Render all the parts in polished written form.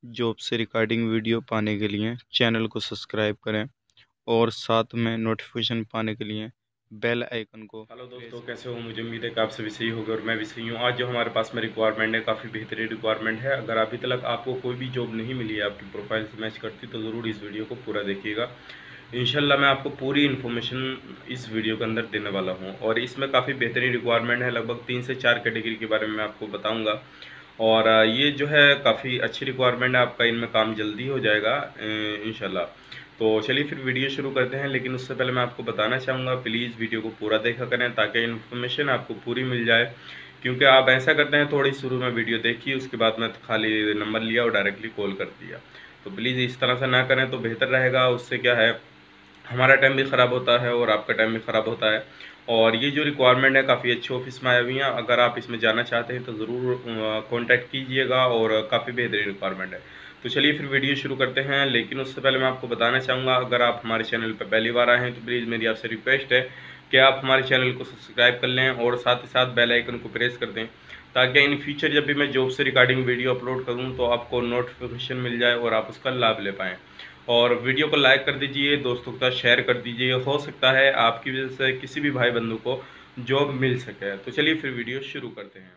Job से recording video पाने के लिए चैनल को सब्सक्राइब करें और साथ में नोटिफिकेशन पाने के लिए बेल आइकन को। हेलो दोस्तों, कैसे हो? मुझे उम्मीद है कि आप सभी सही होंगे और मैं भी सही हूँ। आज जो हमारे पास में रिक्वायरमेंट है, काफ़ी बेहतरीन रिक्वायरमेंट है। अगर अभी तक आपको कोई भी जॉब नहीं मिली है आपकी प्रोफाइल से मैच करती, तो ज़रूर इस वीडियो को पूरा देखिएगा। इंशाल्लाह मैं आपको पूरी इन्फॉर्मेशन इस वीडियो के अंदर देने वाला हूँ और इसमें काफ़ी बेहतरीन रिक्वायरमेंट है। लगभग 3 से 4 कैटेगरी के बारे में मैं आपको बताऊँगा और ये जो है काफ़ी अच्छी रिक्वायरमेंट है। आपका इनमें काम जल्दी हो जाएगा इंशाल्लाह। तो चलिए फिर वीडियो शुरू करते हैं, लेकिन उससे पहले मैं आपको बताना चाहूँगा, प्लीज़ वीडियो को पूरा देखा करें ताकि इन्फॉर्मेशन आपको पूरी मिल जाए। क्योंकि आप ऐसा करते हैं, थोड़ी शुरू में वीडियो देखी, उसके बाद में खाली नंबर लिया और डायरेक्टली कॉल कर दिया। तो प्लीज़ इस तरह से ना करें तो बेहतर रहेगा। उससे क्या है, हमारा टाइम भी ख़राब होता है और आपका टाइम भी ख़राब होता है। और ये जो रिक्वायरमेंट है काफ़ी अच्छे ऑफिस में आई हुई हैं। अगर आप इसमें जाना चाहते हैं तो ज़रूर कांटेक्ट कीजिएगा और काफ़ी बेहतरीन रिक्वायरमेंट है। तो चलिए फिर वीडियो शुरू करते हैं, लेकिन उससे पहले मैं आपको बताना चाहूँगा, अगर आप हमारे चैनल पर पहली बार आए हैं तो प्लीज़ मेरी आपसे रिक्वेस्ट है कि आप हमारे चैनल को सब्सक्राइब कर लें और साथ ही साथ बेल आइकन को प्रेस कर दें, ताकि इन फ्यूचर जब भी मैं जॉब से रिगार्डिंग वीडियो अपलोड करूँ तो आपको नोटिफिकेशन मिल जाए और आप उसका लाभ ले पाएँ। और वीडियो को लाइक कर दीजिए, दोस्तों के साथ शेयर कर दीजिए। हो सकता है आपकी वजह से किसी भी भाई बंधु को जॉब मिल सके। तो चलिए फिर वीडियो शुरू करते हैं।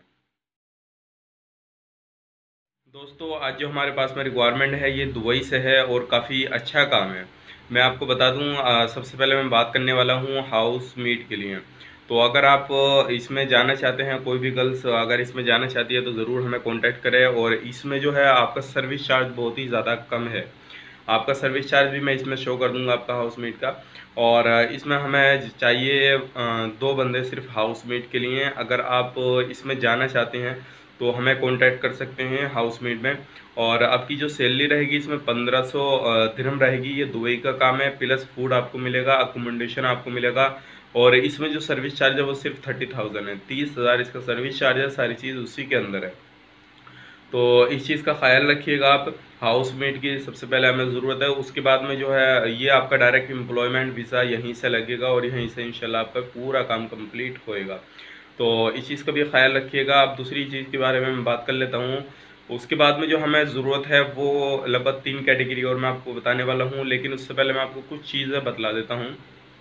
दोस्तों, आज जो हमारे पास में रिक्वायरमेंट है ये दुबई से है और काफ़ी अच्छा काम है। मैं आपको बता दूं, सबसे पहले मैं बात करने वाला हूं हाउस मेड के लिए। तो अगर आप इसमें जाना चाहते हैं, कोई भी गर्ल्स अगर इसमें जाना चाहती है तो ज़रूर हमें कांटेक्ट करें। और इसमें जो है आपका सर्विस चार्ज बहुत ही ज़्यादा कम है। आपका सर्विस चार्ज भी मैं इसमें शो कर दूंगा आपका हाउस मेड का। और इसमें हमें चाहिए 2 बंदे सिर्फ हाउस मेड के लिए। अगर आप इसमें जाना चाहते हैं तो हमें कांटेक्ट कर सकते हैं हाउस मेड में। और आपकी जो सैलरी रहेगी इसमें 1500 दिरहम रहेगी। ये दुबई का काम है, प्लस फूड आपको मिलेगा, अकोमोडेशन आपको मिलेगा। और इसमें जो सर्विस चार्ज है वो सिर्फ 30,000 है। 30,000 इसका सर्विस चार्ज है, सारी चीज़ उसी के अंदर है। तो इस चीज़ का ख्याल रखिएगा आप। हाउस मेड की सबसे पहले हमें ज़रूरत है। उसके बाद में जो है ये आपका डायरेक्ट एम्प्लॉयमेंट वीज़ा यहीं से लगेगा और यहीं से इंशाल्लाह आपका पूरा काम कंप्लीट होएगा। तो इस चीज़ का भी ख्याल रखिएगा। अब दूसरी चीज़ के बारे में मैं बात कर लेता हूँ। उसके बाद में जो हमें ज़रूरत है वो लगभग 3 कैटेगरी और मैं आपको बताने वाला हूँ, लेकिन उससे पहले मैं आपको कुछ चीज़ें बतला देता हूँ।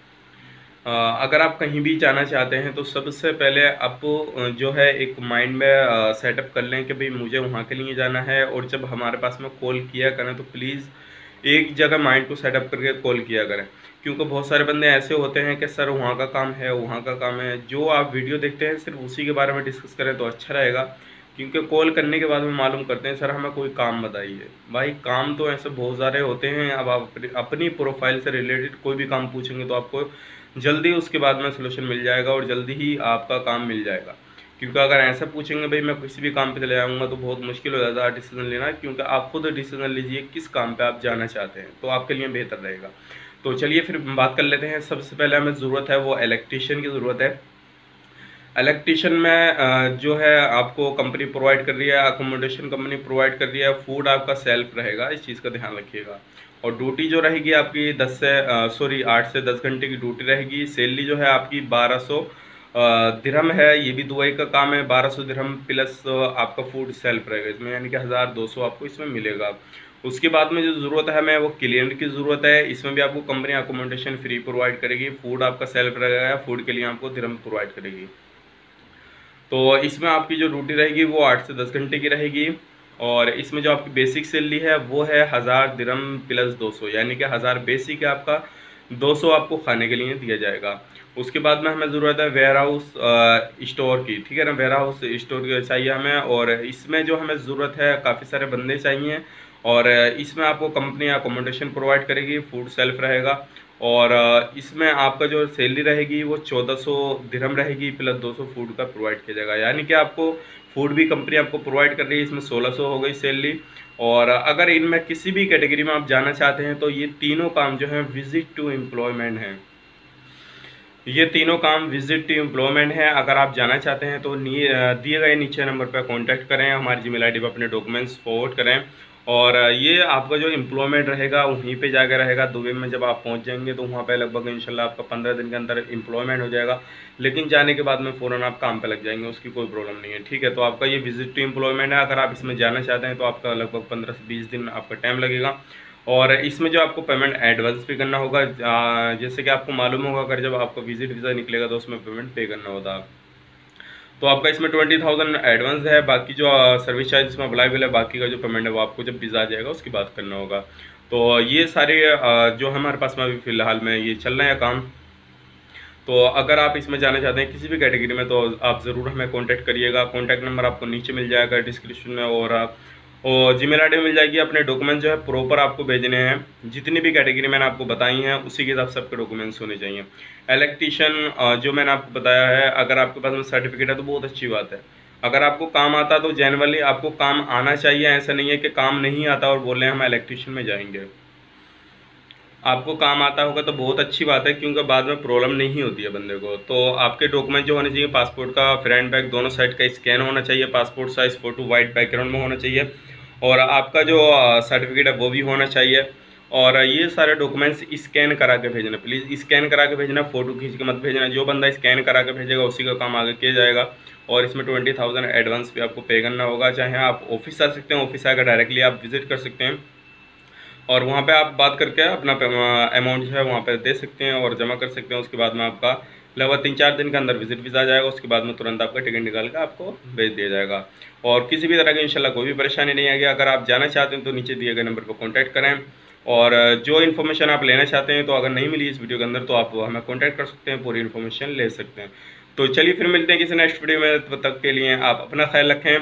अगर आप कहीं भी जाना चाहते हैं तो सबसे पहले आप जो है एक माइंड में सेटअप कर लें कि भाई मुझे वहाँ के लिए जाना है। और जब हमारे पास में कॉल किया करें तो प्लीज़ एक जगह माइंड को सेटअप करके कॉल किया करें। क्योंकि बहुत सारे बंदे ऐसे होते हैं कि सर वहाँ का काम है, वहाँ का काम है। जो आप वीडियो देखते हैं सिर्फ उसी के बारे में डिस्कस करें तो अच्छा रहेगा। क्योंकि कॉल करने के बाद में मालूम करते हैं सर हमें कोई काम बताइए। भाई काम तो ऐसे बहुत सारे होते हैं। अब आप अपनी प्रोफाइल से रिलेटेड कोई भी काम पूछेंगे तो आपको जल्दी उसके बाद में सलूशन मिल जाएगा और जल्दी ही आपका काम मिल जाएगा। क्योंकि अगर ऐसा पूछेंगे भाई मैं किसी भी काम पे चले जाऊँगा तो बहुत मुश्किल हो जाता है डिसीजन लेना। क्योंकि आप खुद डिसीजन लीजिए किस काम पे आप जाना चाहते हैं, तो आपके लिए बेहतर रहेगा। तो चलिए फिर बात कर लेते हैं। सबसे पहले हमें ज़रूरत है वो इलेक्ट्रीशियन की ज़रूरत है। इलेक्ट्रीशियन में जो है आपको कंपनी प्रोवाइड कर रही है, अकोमोडेशन कंपनी प्रोवाइड कर रही है, फूड आपका सेल्फ रहेगा। इस चीज़ का ध्यान रखिएगा। और ड्यूटी जो रहेगी आपकी 8 से 10 घंटे की ड्यूटी रहेगी। सैलरी जो है आपकी 1200 दिरहम है। ये भी दुबई का काम है। 1200 दिरहम प्लस आपका फूड सेल्फ रहेगा इसमें, यानी कि 1200 आपको इसमें मिलेगा। उसके बाद में जो ज़रूरत है हमें वो क्लियरेंट की ज़रूरत है। इसमें भी आपको कंपनी अकोमोडेशन फ्री प्रोवाइड करेगी, फूड आपका सेल्फ रहेगा, फूड के लिए आपको दिरहम प्रोवाइड करेगी। तो इसमें आपकी जो ड्यूटी रहेगी वो 8 से 10 घंटे की रहेगी। और इसमें जो आपकी बेसिक सैलरी है वो है 1000 दिरहम प्लस 200, यानी कि 1000 बेसिक है आपका, 200 आपको खाने के लिए दिया जाएगा। उसके बाद में हमें ज़रूरत है वेयर हाउस स्टोर की, ठीक है ना। वेयर हाउस स्टोर चाहिए हमें। और इसमें जो हमें ज़रूरत है काफ़ी सारे बंदे चाहिए। और इसमें आपको कंपनी अकोमोडेशन प्रोवाइड करेगी, फूड सेल्फ रहेगा। और इसमें आपका जो सैलरी रहेगी वो 1400 दिरहम रहेगी, प्लस 200 फूड का प्रोवाइड किया जाएगा। यानी कि आपको फूड भी कंपनी आपको प्रोवाइड कर रही है। इसमें 1600 हो गई सैलरी। और अगर इनमें किसी भी कैटेगरी में आप जाना चाहते हैं तो ये तीनों काम जो है विजिट टू एम्प्लॉयमेंट हैं। ये तीनों काम विजिट टू एम्प्लॉयमेंट है। अगर आप जाना चाहते हैं तो दिए गए नीचे नंबर पर कांटेक्ट करें, हमारी जीमेल आईडी पर अपने डॉक्यूमेंट्स फॉरवर्ड करें और ये आपका जो एम्प्लॉयमेंट रहेगा वहीं पे जाकर रहेगा। दुबई में जब आप पहुंच जाएंगे तो वहाँ पे लगभग इंशाल्लाह आपका 15 दिन के अंदर एम्प्लॉयमेंट हो जाएगा, लेकिन जाने के बाद में फ़ौरन आप काम पे लग जाएंगे, उसकी कोई प्रॉब्लम नहीं है, ठीक है। तो आपका ये विजिट टू एम्प्लॉयमेंट है, अगर आप इसमें जाना चाहते हैं तो आपका लगभग 15 से 20 दिन आपका टाइम लगेगा। और इसमें जो आपको पेमेंट एडवांस पे करना होगा, जैसे कि आपको मालूम होगा अगर जब आपका विजिट वीज़ा निकलेगा तो उसमें पेमेंट पे करना होता है। तो आपका इसमें 20,000 एडवांस है, बाकी जो सर्विस चार्ज इसमें अवेलेबल है, बाकी का जो पेमेंट है वो आपको जब वीज़ा आ जाएगा उसकी बात करना होगा। तो ये सारे जो हमारे पास में अभी फ़िलहाल में ये चल रहे हैं काम। तो अगर आप इसमें जाना चाहते हैं किसी भी कैटेगरी में तो आप ज़रूर हमें कांटेक्ट करिएगा। कांटेक्ट नंबर आपको नीचे मिल जाएगा डिस्क्रिप्शन में, और जीमेल आईडी मिल जाएगी। अपने डॉक्यूमेंट जो है प्रॉपर आपको भेजने हैं, जितनी भी कैटेगरी मैंने आपको बताई हैं उसी के हिसाब से आपके डॉक्यूमेंट्स होने चाहिए। इलेक्ट्रिशियन जो मैंने आपको बताया है, अगर आपके पास में सर्टिफिकेट है तो बहुत अच्छी बात है। अगर आपको काम आता तो जनरली आपको काम आना चाहिए, ऐसा नहीं है कि काम नहीं आता और बोल रहे हैं हम इलेक्ट्रिशियन में जाएंगे। आपको काम आता होगा तो बहुत अच्छी बात है, क्योंकि बाद में प्रॉब्लम नहीं होती है बंदे को। तो आपके डॉक्यूमेंट जो होने चाहिए, पासपोर्ट का फ्रंट बैक दोनों साइड का स्कैन होना चाहिए, passport size photo white background में होना चाहिए, और आपका जो सर्टिफिकेट है वो भी होना चाहिए। और ये सारे डॉक्यूमेंट्स स्कैन करा के भेजना, प्लीज़ स्कैन करा के भेजना, फ़ोटो खींच के मत भेजना। जो बंदा स्कैन करा के भेजेगा उसी का काम आगे किया जाएगा। और इसमें 20,000 एडवांस भी आपको पे करना होगा। चाहे आप ऑफिस आ सकते हैं, ऑफिस आकर डायरेक्टली आप विजिट कर सकते हैं और वहाँ पे आप बात करके अपना अमाउंट जो है वहाँ पे दे सकते हैं और जमा कर सकते हैं। उसके बाद में आपका लगभग 3-4 दिन के अंदर विजिट वीज़ा आ जाएगा। उसके बाद में तुरंत आपका टिकट निकाल कर आपको भेज दिया जाएगा और किसी भी तरह की इंशाल्लाह कोई भी परेशानी नहीं आएगी। अगर आप जाना चाहते हैं तो नीचे दिए गए नंबर पर कॉन्टैक्ट करें, और जो इन्फॉर्मेशन आप लेना चाहते हैं तो अगर नहीं मिली इस वीडियो के अंदर तो आप हमें कॉन्टैक्ट कर सकते हैं, पूरी इन्फॉर्मेशन ले सकते हैं। तो चलिए फिर मिलते हैं किसी नेक्स्ट वीडियो में, तब तक के लिए आप अपना ख्याल रखें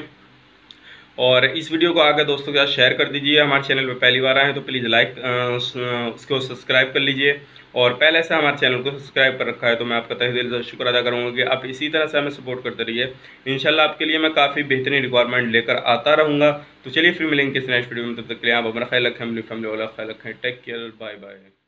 और इस वीडियो को आगे दोस्तों के साथ शेयर कर दीजिए। हमारे चैनल पर पहली बार आए हैं तो प्लीज़ लाइक उसको सब्सक्राइब कर लीजिए, और पहले से हमारे चैनल को सब्सक्राइब कर रखा है तो मैं आपका तहे दिल से शुक्र अदा करूँगा कि आप इसी तरह से हमें सपोर्ट करते रहिए। इंशाल्लाह आपके लिए मैं काफ़ी बेहतरीन रिक्वायरमेंट लेकर आता रहूँगा। तो चलिए फिर मिलेंगे किसी नेक्स्ट वीडियो में, तब तक के लिए आप अपना ख्याल रखें, अपनी फैमिली वाला ख्याल रखें। Take care, bye bye.